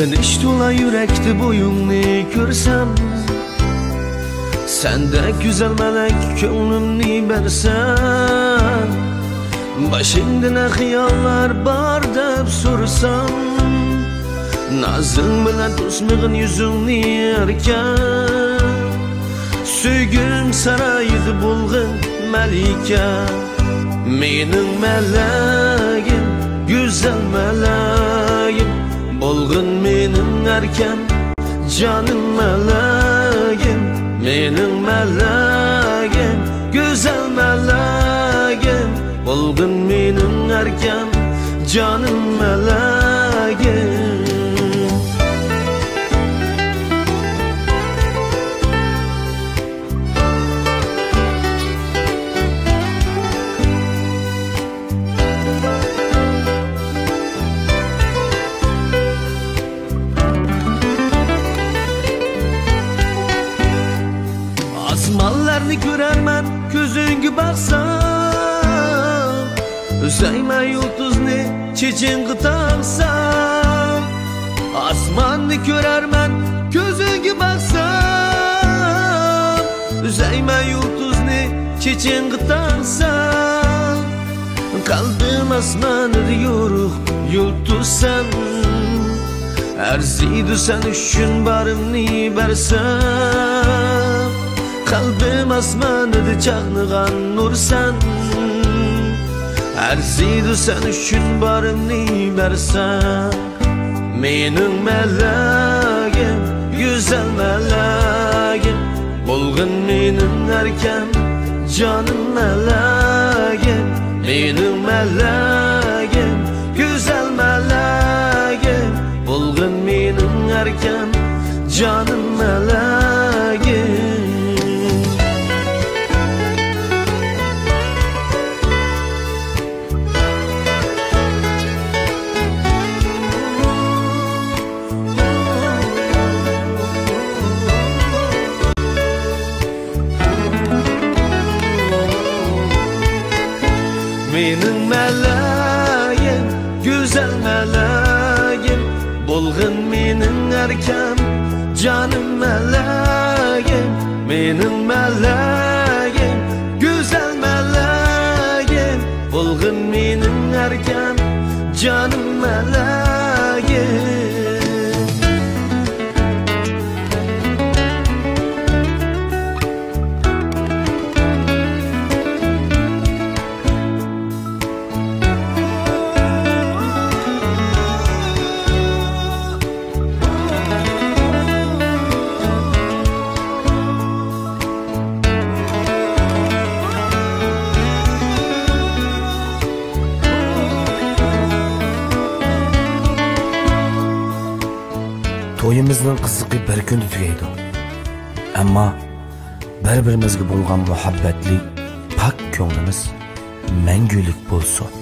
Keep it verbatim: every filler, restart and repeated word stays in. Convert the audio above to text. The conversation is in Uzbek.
G'inish to'la yurakni bo'yingni ko'rsam, senda güzel melek ko'nglimni bersan, boshingda ne xiyollar bor deb so'rasam, nazing bilan to'smig'in yuzingni erkan, suygim sarayida bo'lg'in malika, mening malagim, güzel malagim, bo'lg'in mening erkan, jonim malagim, mening malagim, güzel malagim, bo'lg'in mening erkan, jonim malagim. Osmonlarni ko'rarman ko'zingga baqsam, o'zayma yulduzni chechenga taqsam. Osmonni ko'rarman ko'zingga baqsam, o'zayma yulduzni chechenga taqsam. Qalbim osmonida yo'ruq yulduzsan, arziydi sen uchun barimni bersam. Qalbim osmonida chaqnagan nursan, arziydi sen uchun barimni bersam. Mening malagim, güzel malagim, bo'lg'in mening erkan, jonim malagim, mening malagim, güzel malagim, bo'lg'in mening erkan, jonim malagim. Mening malagim, güzel malagim, bo'lg'in mening erkan, jonim malagim, mening malagim, güzel malagim, bo'lg'in mening erkan, jonim malagim. To'yimizning qiziqi bir kunda tugaydi. Ammo bir-birimizga bo'lgan muhabbatli pak ko'nglimiz mangulik bo'lsin.